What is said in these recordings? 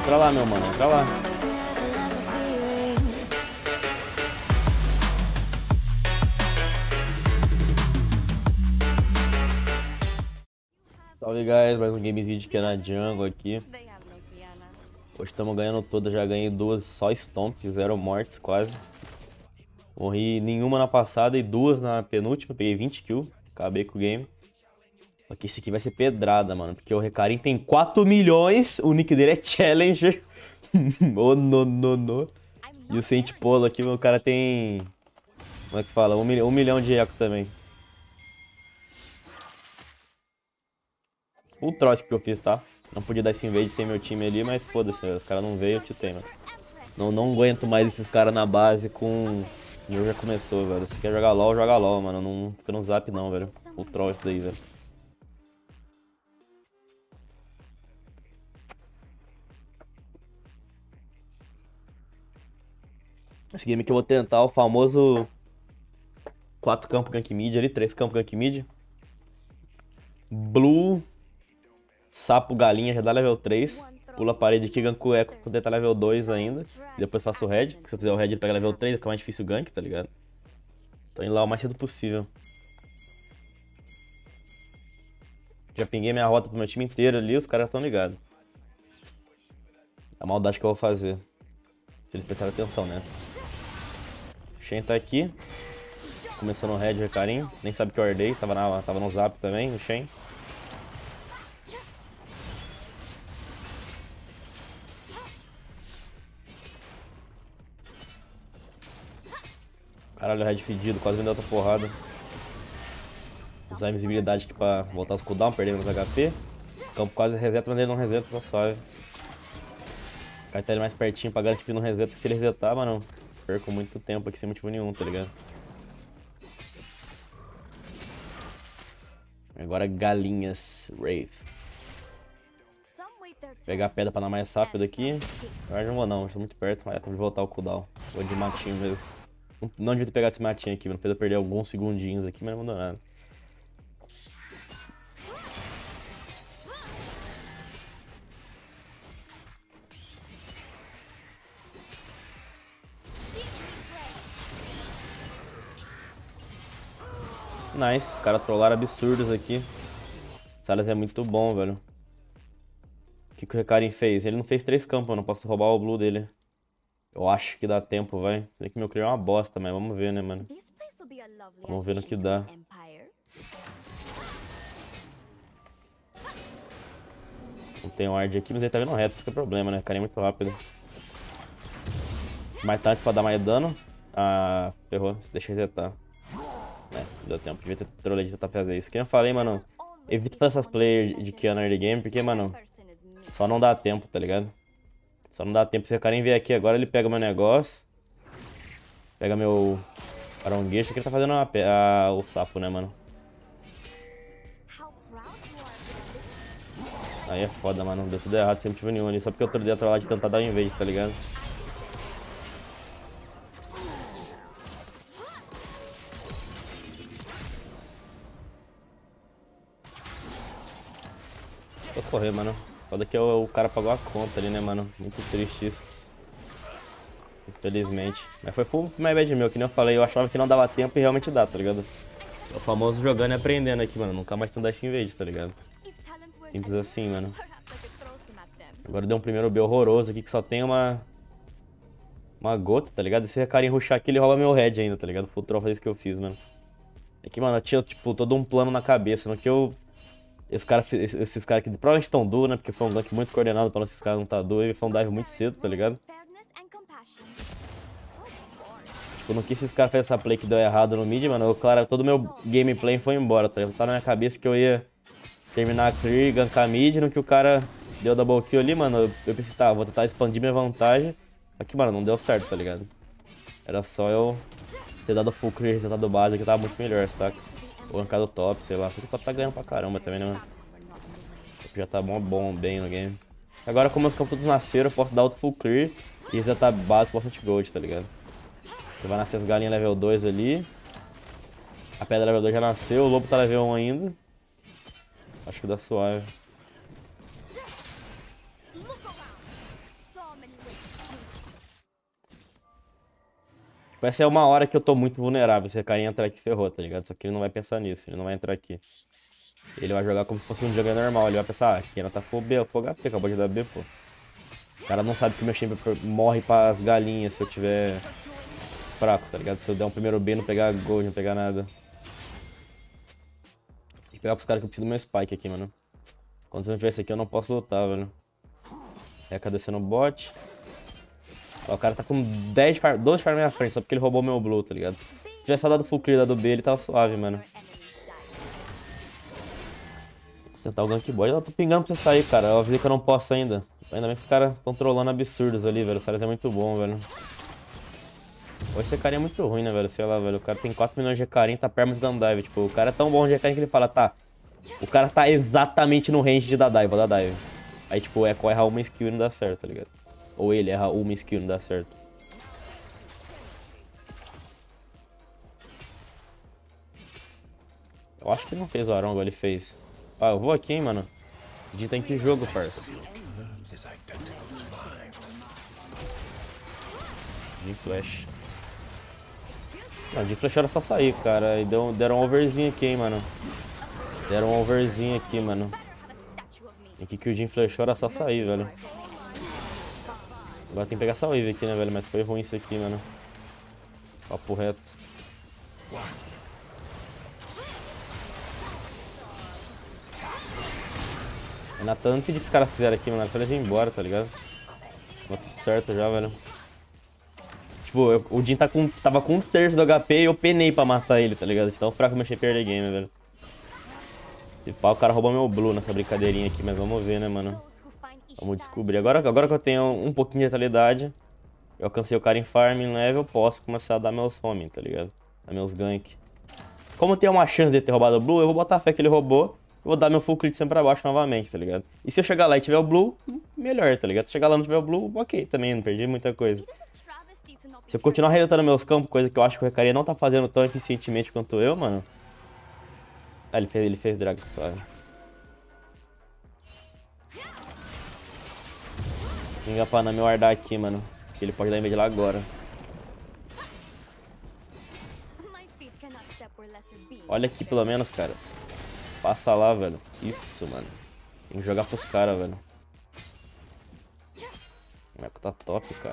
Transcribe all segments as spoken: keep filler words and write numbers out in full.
Entra lá, meu mano, entra lá. Salve, guys, mais um games vídeo aqui na jungle aqui. Hoje estamos ganhando todas, já ganhei duas só stomp, zero mortes quase. Morri nenhuma na passada e duas na penúltima, peguei vinte kills, acabei com o game. Só que esse aqui vai ser pedrada, mano, porque o Recarim tem quatro milhões, o nick dele é Challenger. Oh, no, no, no. E o Saint Polo aqui, o cara tem... Como é que fala? Um, milhão, um milhão de eco também. O troço que eu fiz, tá? Não podia dar esse invade sem meu time ali, mas foda-se, os caras não veio, eu te tenho, mano. Não, não aguento mais esse cara na base com... O jogo já começou, velho. Se quer jogar LOL, joga LOL, mano. Não fica no zap não, velho. O troll isso daí, velho. Esse game aqui eu vou tentar o famoso quatro campos gank mid ali, três campos gank mid. Blue, sapo, galinha, já dá level três. Pula a parede aqui, ganko o eco, vou tentar level dois ainda. E depois faço o red, porque se eu fizer o red ele pega level três, fica mais difícil o gank, tá ligado? Tô indo lá o mais cedo possível. Já pinguei minha rota pro meu time inteiro ali, os caras estão ligados. A maldade que eu vou fazer. Se eles prestarem atenção, né? Shen tá aqui. Começou no red, Recarim. Nem sabe que eu herdei. Tava, na, tava no zap também, o Shen. Caralho, red fedido. Quase me deu outra porrada. Usar a invisibilidade aqui pra voltar os cooldown, perdendo os H P. O campo quase reseta, mas ele não reseta, tá suave. Cai ele mais pertinho pra garantir que ele não reseta. Se ele resetar, mano, perco muito tempo aqui sem motivo nenhum, tá ligado? Agora galinhas, Wraith. Pegar a pedra pra dar mais rápido aqui. Agora não vou não, estou muito perto, mas tem que voltar o cooldown. Vou de matinho mesmo. Não devia ter pegado esse matinho aqui, mano. Precisa perder alguns segundinhos aqui, mas não mandou nada. Nice, os caras trollaram absurdos aqui. Salas é muito bom, velho. O que, que o Recarim fez? Ele não fez três campos, eu não posso roubar o blue dele. Eu acho que dá tempo, vai. Sei que meu clear é uma bosta, mas vamos ver, né, mano. Vamos ver no que dá. Não tem ward aqui, mas ele tá vindo reto, isso que é o problema, né? O Recarim é muito rápido. Mais tarde pra dar mais dano. Ah, ferrou. Deixa eu resetar. É, deu tempo, devia ter trolleio de tentar fazer isso. Que eu falei, mano, evita essas players de Kiana early game, porque, mano, só não dá tempo, tá ligado? Só não dá tempo. Se o Recarim vier aqui agora, ele pega meu negócio. Pega meu caranguejo, que ele tá fazendo a, a, o sapo, né, mano? Aí é foda, mano. Deu tudo errado sem motivo nenhum ali. Só porque eu trollei a trollagem de tentar dar o invade, tá ligado? Só correr, mano. Foda que o, o cara pagou a conta ali, né, mano? Muito triste isso. Infelizmente. Mas foi full my bad meu, que nem eu falei. Eu achava que não dava tempo e realmente dá, tá ligado? É o famoso jogando e aprendendo aqui, mano. Nunca mais tendo dash invade, tá ligado? Simples assim, mano. Agora deu um primeiro B horroroso aqui que só tem uma... Uma gota, tá ligado? Esse Recarim rushar aqui, ele rouba meu red ainda, tá ligado? Full troll foi isso que eu fiz, mano. É que, mano, eu tinha, tipo, todo um plano na cabeça. No que eu... Esse cara, esses caras aqui provavelmente estão duo, né? Porque foi um gank muito coordenado pra esses caras não tá duo. E foi um dive muito cedo, tá ligado? Tipo, no que esses caras fez essa play que deu errado no mid, mano, eu, claro, todo meu gameplay foi embora, tá ligado? Tá na minha cabeça que eu ia terminar a clear, gankar mid. No que o cara deu double kill ali, mano, eu, eu pensei, tá, vou tentar expandir minha vantagem. Aqui, mano, não deu certo, tá ligado? Era só eu ter dado full clear, resetado base, que tava muito melhor, saca? Ou gankado top, sei lá. Só que o top tá ganhando pra caramba também, né, mano? Já tá bom, bom, bem no game. Agora, como os campos todos nasceram, eu posso dar outro full clear e resetar base com bastante gold, tá ligado? Vai nascer as galinhas level dois ali. A pedra level dois já nasceu, o lobo tá level um ainda. Acho que dá suave. Essa é uma hora que eu tô muito vulnerável. Se o carinha entrar aqui, ferrou, tá ligado? Só que ele não vai pensar nisso, ele não vai entrar aqui. Ele vai jogar como se fosse um jogo normal. Ele vai pensar, ah, aqui ela tá full B, full H P, acabou de dar B, pô. O cara não sabe que o meu champion morre pras galinhas se eu tiver fraco, tá ligado? Se eu der um primeiro B, não pegar gold, não pegar nada. Tem que pegar pros caras que eu preciso do meu spike aqui, mano. Quando eu não tiver esse aqui, eu não posso lutar, velho. Reca descendo o bot. Ó, o cara tá com dez farm, doze farm na minha frente, só porque ele roubou meu blue, tá ligado? Se tivesse só dado full clear do B, ele tava suave, mano. Vou tentar o gank bot. Eu tô pingando pra você sair, cara. Eu avisei que eu não posso ainda. Ainda bem que os caras estão trolando absurdos ali, velho. Os caras é muito bom, velho. Ou esse carinha é muito ruim, né, velho? Sei lá, velho. O cara tem quatro milhões de carinha e tá perto de dando dive. Tipo, o cara é tão bom de carinha que ele fala, tá. O cara tá exatamente no range de dar dive, vou dar dive. Aí, tipo, é errar uma skill e não dá certo, tá ligado? Ou ele erra uma skill e não dá certo. Eu acho que ele não fez o Arongo, ele fez. Ah, eu vou aqui, hein, mano. A gente tem que jogo, parça. De flash. Não, de flash era só sair, cara. E deu, deram um overzinho aqui, hein, mano. Deram um overzinho aqui, mano. E que que o Jhin flashou era só sair, velho. Agora tem que pegar essa wave aqui, né, velho? Mas foi ruim isso aqui, mano. Papo reto. Renata, não pedi que os caras fizeram aqui, mano. Só ele vir embora, tá ligado? Tá tudo certo já, velho. Tipo, eu, o Jhin tá com, tava com um terço do H P e eu penei pra matar ele, tá ligado? De tão fraco que eu mexi perder game, velho. E pá, o cara roubou meu blue nessa brincadeirinha aqui, mas vamos ver, né, mano? Vamos descobrir. Agora, agora que eu tenho um pouquinho de letalidade, eu alcancei o cara em farm, em level, eu posso começar a dar meus homing, tá ligado? Dar meus gank. Como tem uma chance de ter roubado o blue, eu vou botar a fé que ele roubou. Eu vou dar meu full crit sempre pra baixo novamente, tá ligado? E se eu chegar lá e tiver o blue, melhor, tá ligado? Se chegar lá e não tiver o blue, ok, também, não perdi muita coisa. Se eu continuar resetando meus campos, coisa que eu acho que o Recaria não tá fazendo tão eficientemente quanto eu, mano. Ah, ele fez, ele fez drag suave. Vou ligar pra Nami guardar aqui, mano. Que ele pode dar invadir lá agora. Olha aqui pelo menos, cara. Passa lá, velho. Isso, mano. Tem que jogar pros caras, velho. O Echo tá top, cara.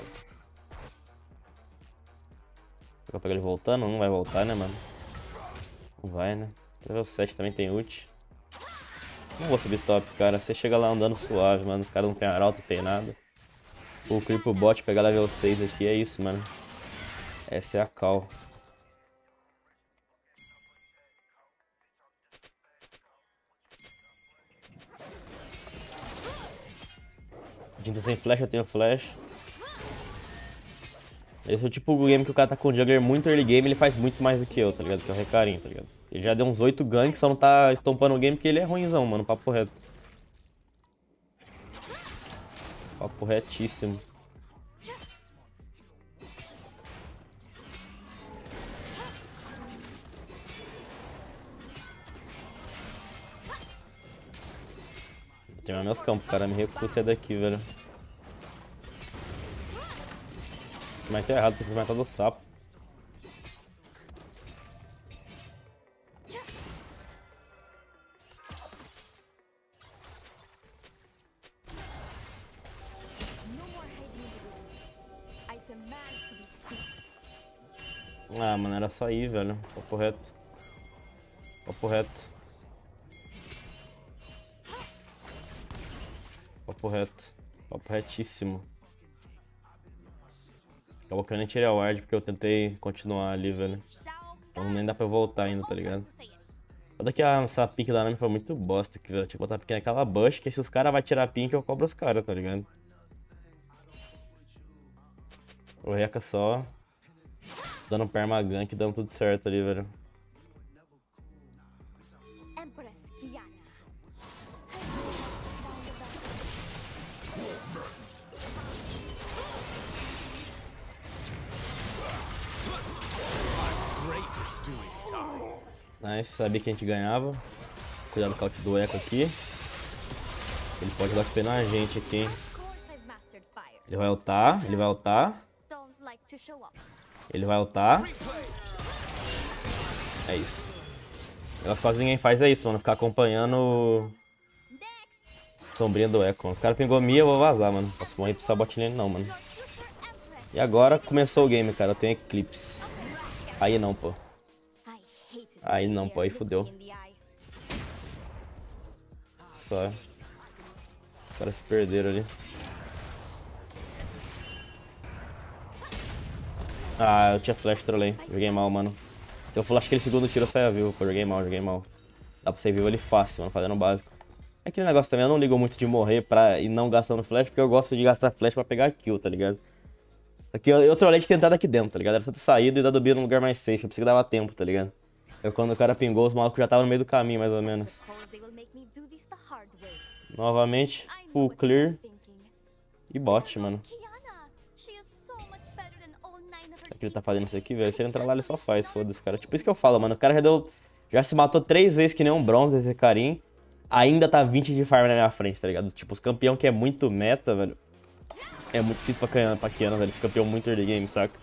Vou pegar ele voltando? Não vai voltar, né, mano? Não vai, né? Level sete também tem ult. Não vou subir top, cara. Você chega lá andando suave, mano. Os caras não tem arauto, não tem nada. O creep pro bot, pegar level seis aqui, é isso, mano. Essa é a call. A gente tem flash, eu tenho flash. Esse é o tipo de game que o cara tá com o jungler muito early game, ele faz muito mais do que eu, tá ligado? Que é o Recarim, tá ligado? Ele já deu uns oito ganks, só não tá estompando o game porque ele é ruimzão, mano. Papo reto. Papo retíssimo. Vou terminar meus campos, cara. Me recusa sair daqui, velho. Mas tá errado, tem que matar do sapo. Ah, mano, era só ir, velho. Papo reto. Papo reto. Papo reto. Papo retíssimo. Acabou que eu nem tirei a ward porque eu tentei continuar ali, velho. Então nem dá pra eu voltar ainda, tá ligado? Olha que a, essa pick da Nami foi muito bosta aqui, velho. Tinha que botar a pick naquela bush, que se os caras vão tirar a pink, eu cobro os caras, tá ligado? O Reca só dando permagank, dando tudo certo ali, velho. Nice, sabia que a gente ganhava. Cuidado com o ult do Echo aqui. Ele pode dar P na gente aqui, hein? Ele vai ultar, ele vai ultar. Ele vai ultar. É isso. O negócio quase ninguém faz é isso, mano. Ficar acompanhando sombrinha do Echo. Os caras pingou Mia, eu vou vazar, mano. Posso morrer pra essa bot lane não, mano. E agora começou o game, cara. Eu tenho Eclipse. Aí não, pô. Aí não, pô. Aí fudeu. Só. Os caras se perderam ali. Ah, eu tinha flash, trolei. Joguei mal, mano. Se eu flash aquele segundo tiro, eu saia vivo. Pô, joguei mal, joguei mal. Dá pra sair vivo ali fácil, mano. Fazendo o básico. É aquele negócio também, eu não ligo muito de morrer pra ir não gastando flash, porque eu gosto de gastar flash pra pegar kill, tá ligado? Aqui eu, eu trolei de tentar daqui dentro, tá ligado? Era só ter saído e dado B num lugar mais safe. Eu pensei que dava tempo, tá ligado? Eu quando o cara pingou, os malucos já estavam no meio do caminho, mais ou menos. Novamente, full clear. E bot, mano. O que ele tá fazendo isso aqui, velho? Se ele entrar lá, ele só faz, foda-se, cara. Tipo isso que eu falo, mano. O cara já deu... Já se matou três vezes que nem um bronze, esse carinho. Ainda tá vinte de farm na minha frente, tá ligado? Tipo, os campeão que é muito meta, velho. É muito difícil pra, pra Kiana, velho. Esse campeão muito early game, saca?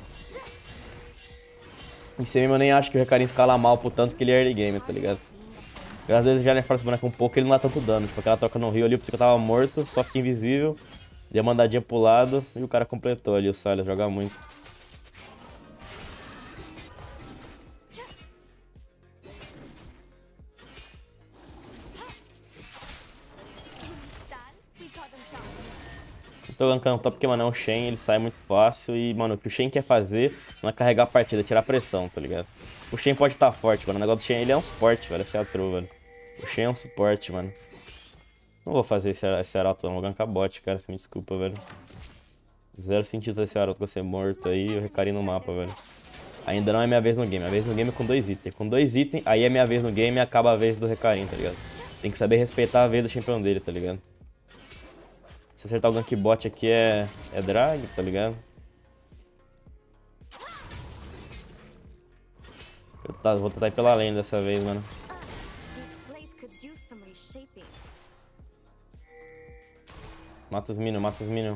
E você mesmo nem acha que o Recarim escala mal pro tanto que ele é early game, tá ligado? Às vezes já nerfaram esse boneco um pouco, ele não dá tanto dano. Tipo, aquela troca no rio ali, eu pensei que eu tava morto, só fiquei invisível. Dei uma mandadinha pro lado e o cara completou ali, o Silas joga muito. Tô gankando top porque, mano, é um Shen, ele sai muito fácil e, mano, o que o Shen quer fazer não é carregar a partida, é tirar pressão, tá ligado? O Shen pode estar forte, mano, o negócio do Shen, ele é um suporte, velho, esse é a true, velho. O Shen é um suporte, mano. Não vou fazer esse, esse arauto não, vou gankar bot, cara, me desculpa, velho. Zero sentido esse arauto com você morto aí e eu recarim no mapa, velho. Ainda não é minha vez no game, minha vez no game é com dois itens. Com dois itens, aí é minha vez no game e acaba a vez do recarim, tá ligado? Tem que saber respeitar a vez do campeão dele, tá ligado? Se acertar o gank bot aqui é, é drag, tá ligado? Eu tá, vou tentar ir pela lane dessa vez, mano. Mata os minions, mata os minions.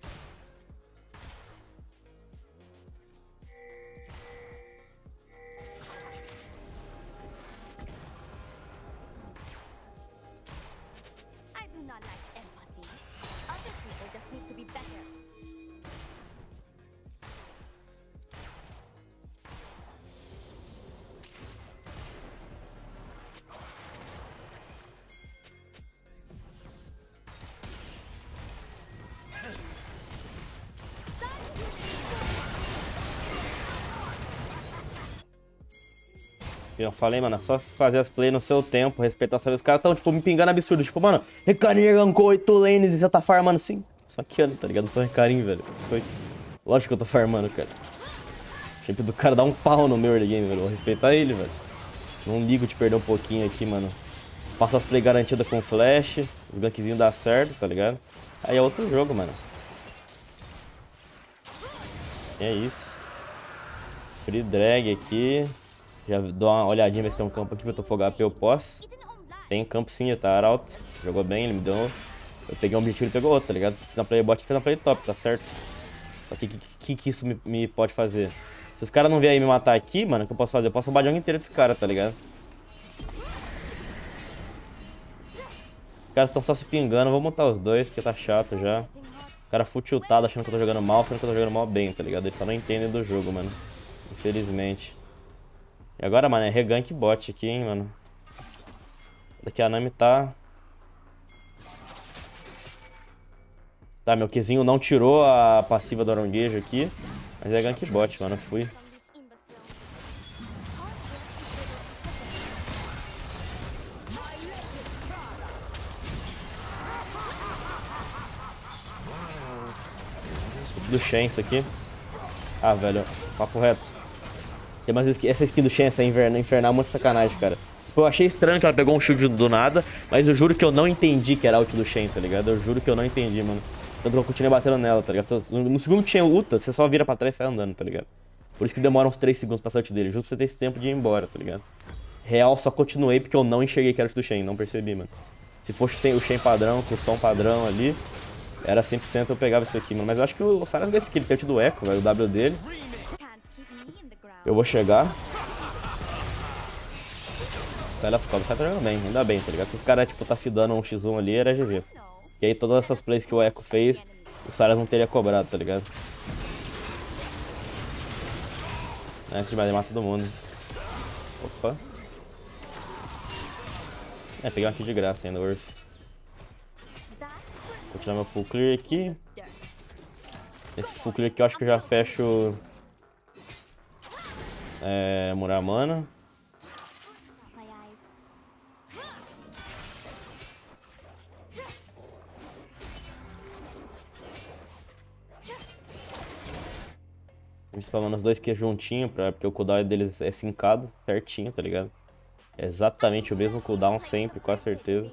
Eu falei, mano, é só fazer as plays no seu tempo, respeitar só. Os caras tão, tipo, me pingando absurdo. Tipo, mano, Recarim gankou oito lanes e você tá farmando assim. Só que ano, tá ligado? Não sou Recarim, velho. Foi. Lógico que eu tô farmando, cara. O champ do cara dá um pau no meu early game, velho. Vou respeitar ele, velho. Não ligo de perder um pouquinho aqui, mano. Faço as plays garantidas com flash. Os gankzinhos dá certo, tá ligado? Aí é outro jogo, mano. E é isso. Free drag aqui. Já dou uma olhadinha, ver se tem um campo aqui pra eu fogar H P, eu posso. Tem campo sim, tá arauto. Jogou bem, ele me deu. Eu peguei um objetivo e ele pegou outro, tá ligado? Fiz uma play bot e fez uma play top, tá certo? Só que o que, que, que isso me, me pode fazer? Se os caras não vierem me matar aqui, mano, o que eu posso fazer? Eu posso roubar a jungle inteira desse cara, tá ligado? Os caras estão só se pingando, vou montar os dois, porque tá chato já. O cara full tiltado, achando que eu tô jogando mal, sendo que eu tô jogando mal bem, tá ligado? Eles só não entendem do jogo, mano. Infelizmente. E agora, mano, é regank bot aqui, hein, mano. Daqui a Nami tá... Tá, meu Qzinho não tirou a passiva do aronguejo aqui. Mas é gank bot, mano, fui. Do Shen isso aqui. Ah, velho, papo reto. Tem mais vezes que essa skin do Shen, essa inverna, infernal, é muito sacanagem, cara. Eu achei estranho que ela pegou um shield do nada, mas eu juro que eu não entendi que era ult do Shen, tá ligado? Eu juro que eu não entendi, mano. Tanto que eu continuei batendo nela, tá ligado? No segundo que Shen ulta, você só vira pra trás e sai andando, tá ligado? Por isso que demora uns três segundos pra sair ult dele, justo pra você ter esse tempo de ir embora, tá ligado? Real, só continuei porque eu não enxerguei que era ult do Shen, não percebi, mano. Se fosse o Shen padrão, com o som padrão ali, era cem por cento eu pegava isso aqui, mano. Mas eu acho que o Silas vai skill, ele tem ult do Echo, velho, o W dele. Eu vou chegar. Sai das cobras, sai jogando bem, ainda bem, tá ligado? Se os caras, tipo, tá fidando um xis um ali, era G G. E aí todas essas plays que o Echo fez, os caras não teriam cobrado, tá ligado? Antes demais, ele mata todo mundo. Opa. É, peguei uma aqui de graça ainda, Urf. Vou tirar meu full clear aqui. Esse full clear aqui eu acho que eu já fecho... É... Muramana. Spamando os dois Q juntinho, pra, porque o cooldown deles é sincado, certinho, tá ligado? É exatamente o mesmo cooldown sempre, com certeza.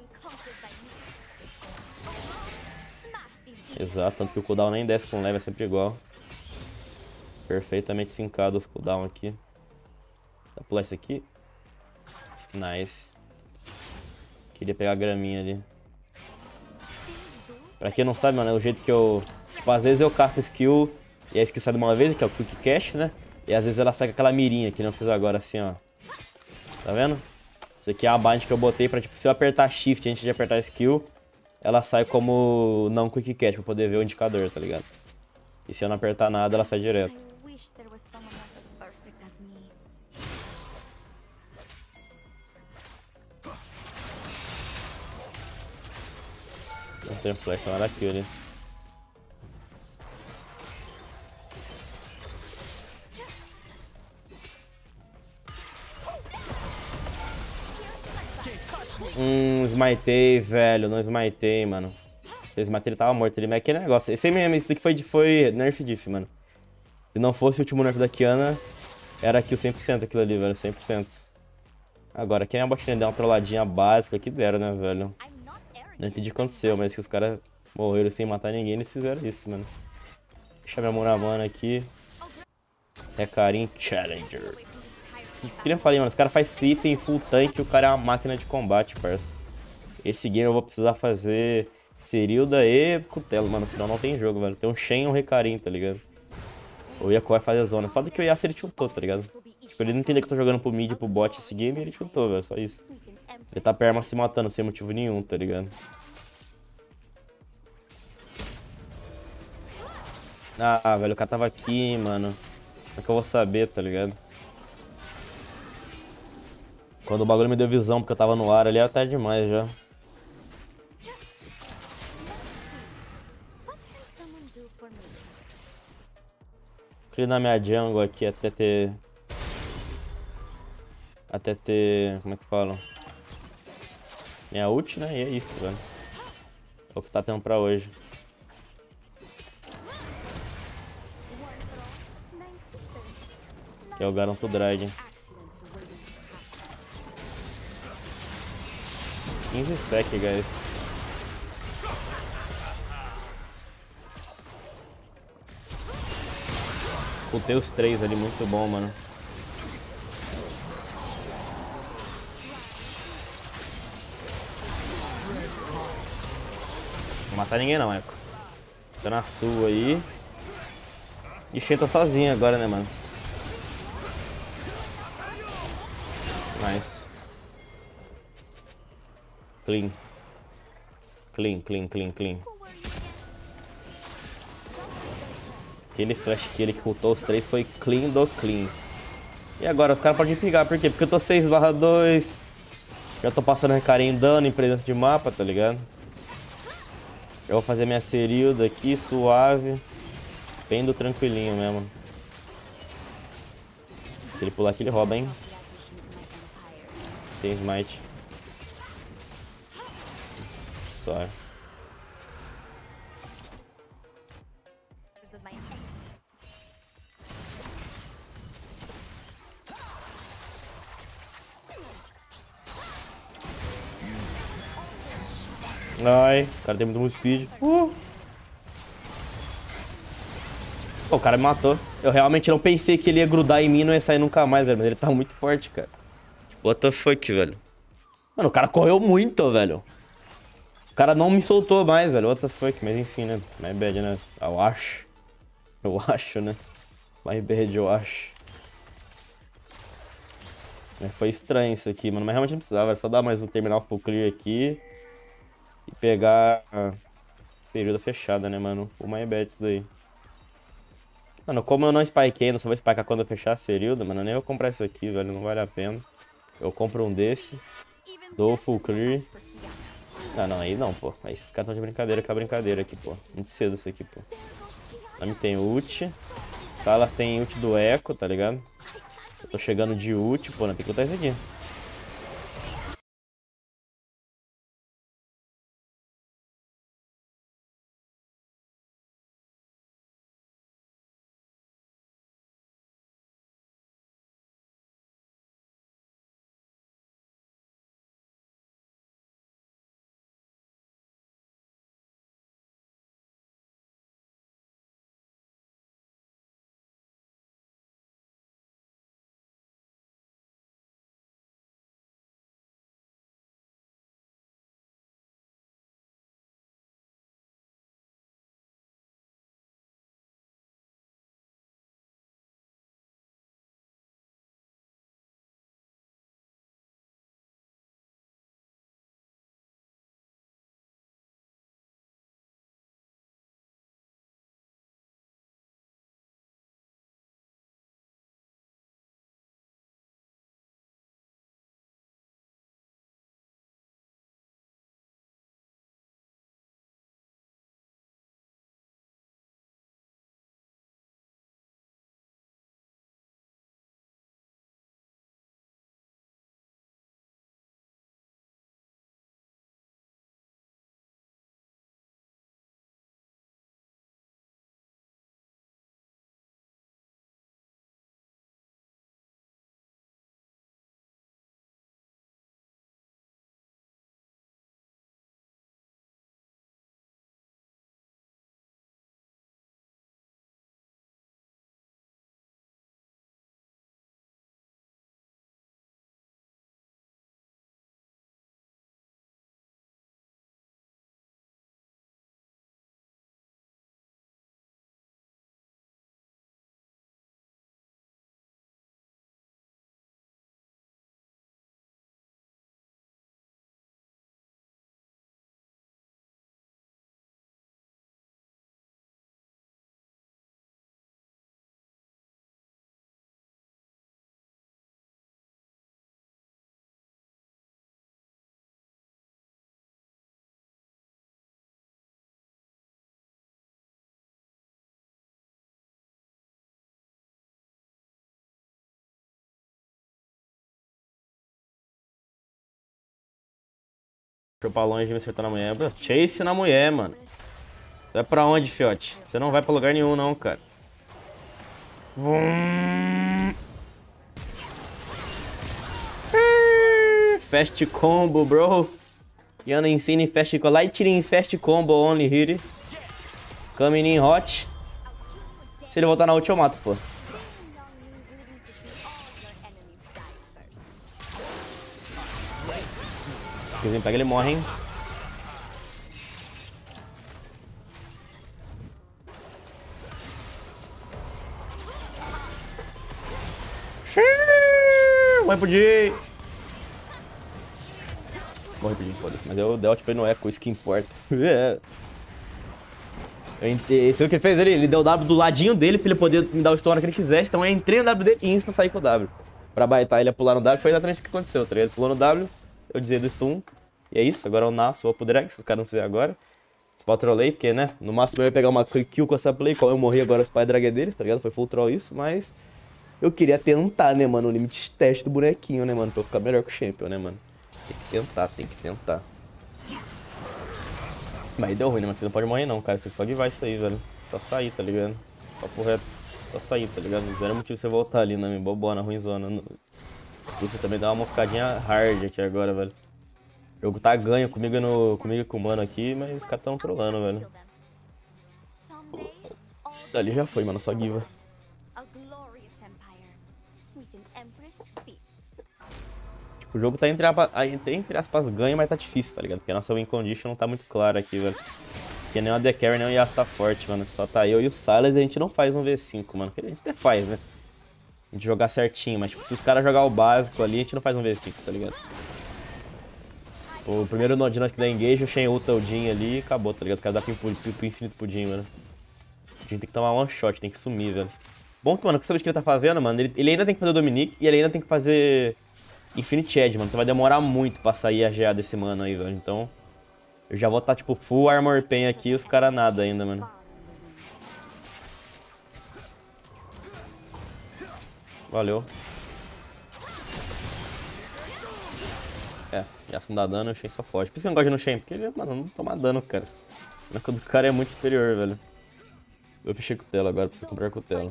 Exato, tanto que o cooldown nem desce com leve, é sempre igual. Perfeitamente sincado os cooldown aqui. Dá pra pular isso aqui. Nice. Queria pegar a graminha ali. Pra quem não sabe, mano, é o jeito que eu... Tipo, às vezes eu caço skill... E a skill sai de uma vez, que é o Quick Cash, né? E às vezes ela sai com aquela mirinha, que não fiz agora assim, ó. Tá vendo? Isso aqui é a bind que eu botei pra, tipo, se eu apertar Shift antes de apertar skill, ela sai como não Quick Cash, pra poder ver o indicador, tá ligado? E se eu não apertar nada, ela sai direto. Não tem flash, não era kill ali. Hum, smitei, velho. Não smitei, mano. Se eu smitei, ele tava morto ali. Mas é aquele negócio. Esse mesmo, esse daqui foi, foi nerf diff, mano. Se não fosse o último nerf da Kiana, era kill cem por cento aquilo ali, velho. cem por cento. Agora, quem é a botinha deu uma trolladinha básica, que deram, né, velho? Não entendi o que aconteceu, mas que os caras morreram sem matar ninguém, eles fizeram isso, mano. Deixa minha Muramana aqui. Recarim Challenger. Que nem eu falei, mano, os caras fazem item full tank e o cara é uma máquina de combate, parça. Esse game eu vou precisar fazer Serilda e Cutelo, mano, senão não tem jogo, velho. Tem um Shen e um Recarim, tá ligado? O Yako vai fazer a zona. Foda que o Yasuo ele tiltou, tá ligado? Tipo, ele não entendeu que eu tô jogando pro mid e pro bot esse game e ele tiltou, velho, só isso. Ele tá perma se matando sem motivo nenhum, tá ligado? Ah, velho, o cara tava aqui, mano. Como é que eu vou saber, tá ligado? Quando o bagulho me deu visão, porque eu tava no ar ali, é até demais já. Crio na minha jungle aqui até ter... Até ter... Como é que fala? Minha ult, né? E é isso, velho. É o que tá tendo pra hoje. Que é o Garanto Drag. quinze sec, guys. Cultei os três ali, muito bom, mano. Não vou matar ninguém não, Echo. Tô na sua aí. E Shen tá sozinho agora, né, mano? Nice. Clean. Clean, clean, clean, clean. Aquele flash que ele cultou os três foi clean do clean. E agora os caras podem pegar, por quê? Porque eu tô seis barra dois. Já tô passando recarinho em dano em presença de mapa, tá ligado? Eu vou fazer minha Serilda aqui, suave. Bem do tranquilinho mesmo. Se ele pular aqui, ele rouba, hein? Tem smite. Suave. Ai, o cara tem muito speed. Uh. Pô, o cara me matou. Eu realmente não pensei que ele ia grudar em mim e não ia sair nunca mais, velho. Mas ele tá muito forte, cara. What the fuck, velho? Mano, o cara correu muito, velho. O cara não me soltou mais, velho. What the fuck? Mas enfim, né? My bad, né? Eu acho. Eu acho, né? My bad, eu acho. É, foi estranho isso aqui, mano. Mas realmente não precisava. Era só dar mais um terminal full clear aqui. E pegar a período fechada, né, mano? O my bad isso daí. Mano, como eu não spikei, não só vou spikear quando eu fechar a Serilda, mano, nem eu comprar isso aqui, velho. Não vale a pena. Eu compro um desse. Dou full clear. Ah, não, aí não, pô. Aí esses caras tão de brincadeira com a brincadeira aqui, pô. Muito cedo isso aqui, pô. Nami tem ult. Salah tem ult do Echo, tá ligado? Eu tô chegando de ult, pô, não tem que lutar isso aqui. Deixa eu pra longe me acertar na mulher. Chase na mulher, mano. Você vai pra onde, fiote? Você não vai pra lugar nenhum, não, cara. Fast combo, bro. Yana ensina fast combo. Lightning fast combo only here. Coming in hot. Se ele voltar na ult, eu mato, pô. Se quiser pegar, ele morre, hein. Morre pro Jay. Morre pro Jay, foda-se. Mas eu dei ult pra ele no Echo, isso que importa. Eu entrei, esse é o que ele fez ali, ele deu o W do ladinho dele pra ele poder me dar o stun que ele quisesse. Então eu entrei no W dele e insta sair com o W. Pra baitar ele a pular no W, foi exatamente o que aconteceu, tá ligado? Ele pulou no W, eu dizia do stun. E é isso, agora eu nasço, vou pro drag, se os caras não fizerem agora. Só trolei, porque, né, no máximo eu ia pegar uma quick kill com essa play, qual eu morri agora, os pai drag é deles, tá ligado? Foi full troll isso, mas eu queria tentar, né, mano, o limite teste do bonequinho, né, mano, pra eu ficar melhor que o champion, né, mano. Tem que tentar, tem que tentar. Mas deu ruim, né, mano, você não pode morrer não, cara, você tem que só guivar isso aí, velho. Só sair, tá ligado? Papo reto, só sair, tá ligado? Não era motivo você voltar ali, né, bobona, ruimzona. Você também dá uma moscadinha hard aqui agora, velho. O jogo tá ganho comigo, no, comigo e com o mano aqui, mas os caras tão trolando, velho. Ali já foi, mano, só giva. Tipo, o jogo tá entre, entre aspas ganho, mas tá difícil, tá ligado? Porque a nossa win condition não tá muito clara aqui, velho. Porque nem o A D Carry, nem o Yasuo tá forte, mano. Só tá eu e o Sylas e a gente não faz um V cinco, mano. A gente até faz, né? A gente jogar certinho, mas tipo, se os caras jogar o básico ali, a gente não faz um V cinco, tá ligado? O primeiro nodinho que dá engage, o Shen ulta o Jhin ali e acabou, tá ligado? Os caras dão pro, pro, pro infinito pro Jhin, mano. O Jhin tem que tomar one shot, tem que sumir, velho. Bom que, mano, o que ele tá fazendo, mano, ele, ele ainda tem que fazer o Dominique e ele ainda tem que fazer Infinite Edge, mano. Então vai demorar muito pra sair a G A desse mano aí, velho. Então, eu já vou estar, tá, tipo, full Armor Pen aqui e os caras nada ainda, mano. Valeu. É, já se não dá dano, o Shen só foge. Por isso que eu não gosto de no Shen, porque ele, mano, não toma dano, cara. Mas quando o cara é muito superior, velho. Eu fechei cutelo agora, preciso comprar cutelo.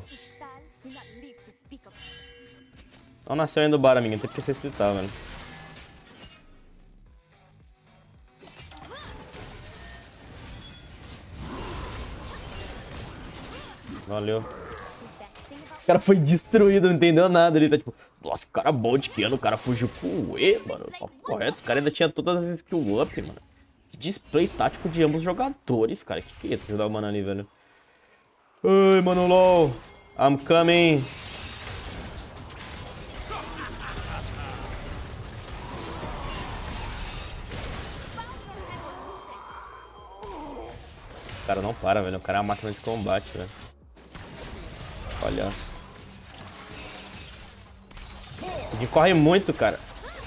Não nasceu ainda o bar, amiga, tem que ser splitar, velho. Valeu. O cara foi destruído, não entendeu nada. Ele tá tipo, nossa, cara bom de Kiano, o cara fugiu com o E, mano. Tá correto, o cara ainda tinha todas as skill up, mano. Que display tático de ambos os jogadores, cara. Que que é ajudar o mano ali, velho? Ai, mano, LOL. I'm coming. O cara não para, velho. O cara é uma máquina de combate, velho. Olha. Ele corre muito, cara.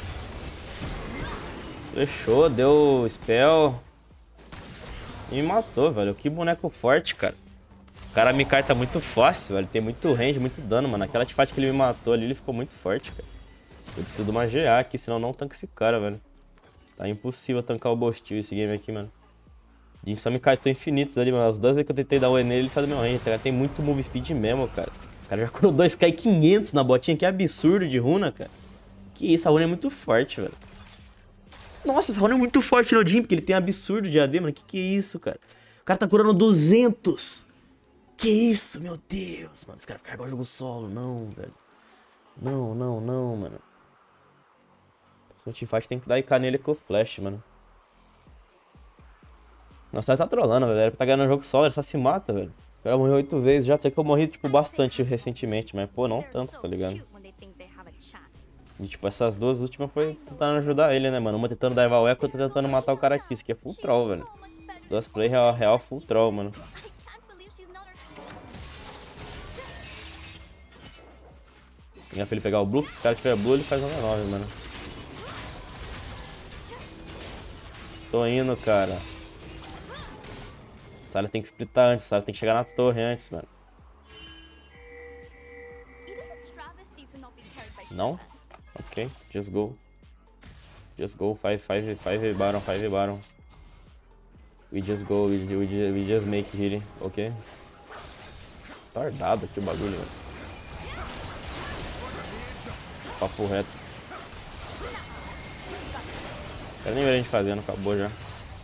Fechou, deu spell. E me matou, velho. Que boneco forte, cara. O cara me carta muito fácil, velho. Tem muito range, muito dano, mano. Aquela teamfight que ele me matou ali, ele ficou muito forte, cara. Eu preciso de uma G A aqui, senão não tanca esse cara, velho. Tá impossível tancar o Bostil esse game aqui, mano. Jhin só me cartou infinitos ali, mano. As duas vezes que eu tentei dar o E nele, ele saiu do meu range. Tá? Tem muito move speed mesmo, cara. O cara já curou dois K quinhentos na botinha. Que absurdo de runa, cara. Que isso, a runa é muito forte, velho. Nossa, essa runa é muito forte no Jhin, porque ele tem absurdo de A D, mano. Que que é isso, cara? O cara tá curando duzentos. Que isso, meu Deus, mano. Esse cara fica igual jogo solo. Não, velho. Não, não, não, mano. Se o teamfight tem que dar I K nele com o flash, mano. Nossa, ele tá trolando, velho. Ele tá ganhando o jogo solo, ele só se mata, velho. O cara morreu oito vezes já. Até que eu morri, tipo, bastante recentemente. Mas, pô, não tanto, tá ligado? E, tipo, essas duas últimas foi tentando ajudar ele, né, mano? Uma tentando dar o eco, outra tentando matar o cara aqui. Isso aqui é full troll, velho. Duas play real, real full troll, mano. Liga pra ele pegar o blue, se esse cara tiver blue, ele faz uma nove, mano. Tô indo, cara. O Sylas tem que splitar antes, o Sylas tem que chegar na torre antes, mano. Não? Ok, just go. Just go, five, five, five Baron, five Baron. We just go, we, we, we just make healing, ok? Tardado aqui o bagulho, velho. Papo reto. Quero nem ver a gente fazendo, acabou já.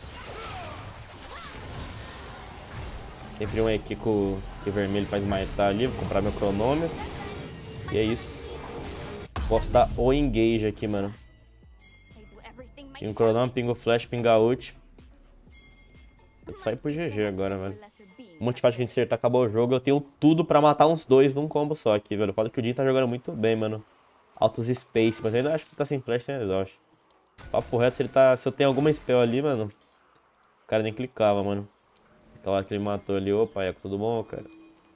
Sempre um aqui com o vermelho faz maetar ali, vou comprar meu cronômetro. E é isso. Posso dar o engage aqui, mano. Pinga o cronômetro, pinga o flash, pinga ult. Eu saio pro G G agora, velho. Um monte de faixa que a gente acertar, acabou o jogo. Eu tenho tudo pra matar uns dois num combo só aqui, velho. Fala que o Jhin tá jogando muito bem, mano. Altos space, mas eu ainda acho que tá sem flash, sem exaust. Papo reto, se ele tá. Se eu tenho alguma spell ali, mano. O cara nem clicava, mano. Aquela hora que ele matou ali. Opa, Eco, tudo bom, cara?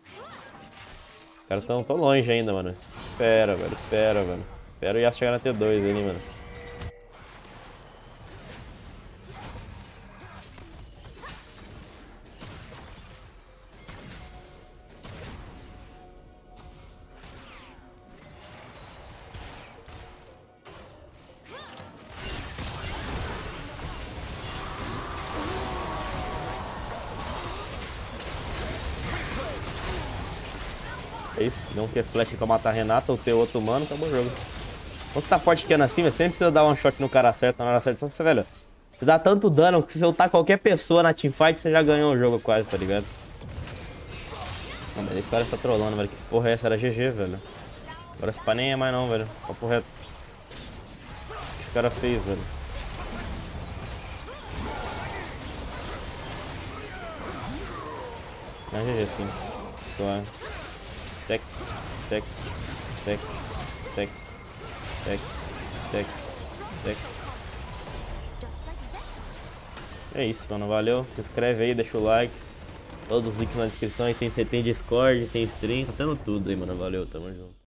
Os caras tão, tão longe ainda, mano. Espera, velho, espera, velho. Espera o Yasuo chegar na T dois ali, mano. É isso, não quer flash pra matar a Renata ou ter outro humano, acabou o jogo. Quando você tá forte que é assim, você sempre precisa dar um shot no cara certo, na hora certa. Só você, velho, você dá tanto dano que se eu ultar qualquer pessoa na teamfight, você já ganhou o jogo quase, tá ligado? Não, mas esse cara tá trolando, velho. Que porra é essa? Era G G, velho. Agora esse pá nem é mais não, velho. Papo reto. O que esse cara fez, velho? É G G, sim. Suave. Tec, tec. Tec, tec, tec, tec, tec. É isso, mano. Valeu. Se inscreve aí, deixa o like. Todos os links na descrição aí. Tem, você tem Discord, tem stream, tá tendo tudo aí, mano. Valeu, tamo junto.